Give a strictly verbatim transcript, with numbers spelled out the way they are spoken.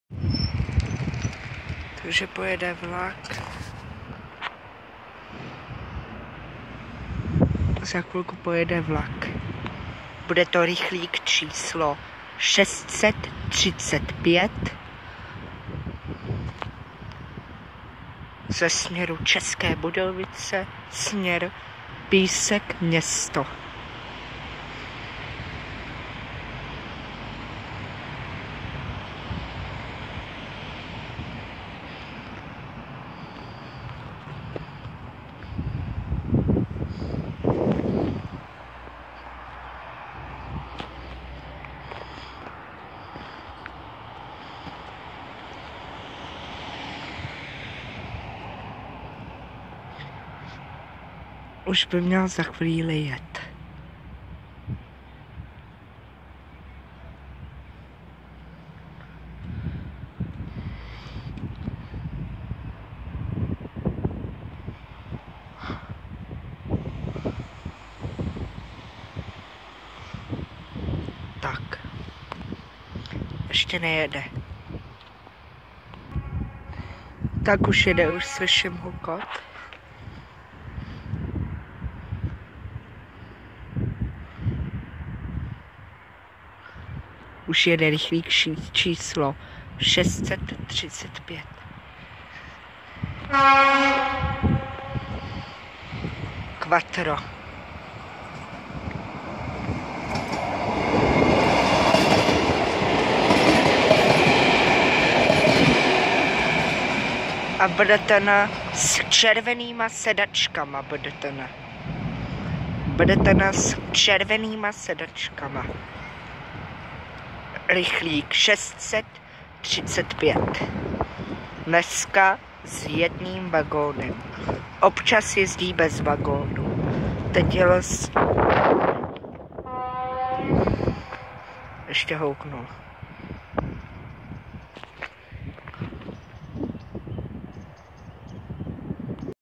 Takže pojede vlak. Za chvilku pojede vlak. Bude to rychlík číslo šest set třicet pět ze směru České Budějovice, směr Písek město. Už by měl za chvíli jet. Tak. Ještě nejede. Tak už jede, už slyším hukot. Už jede rychlík číslo šest set třicet pět. Quattro. A budete na s červenýma sedačkama, budete na. Budete na s červenýma sedačkama. Rychlík šest set třicet pět. Dneska s jedním vagónem. Občas jezdí bez vagónu. Teď jel s... Ještě houknul.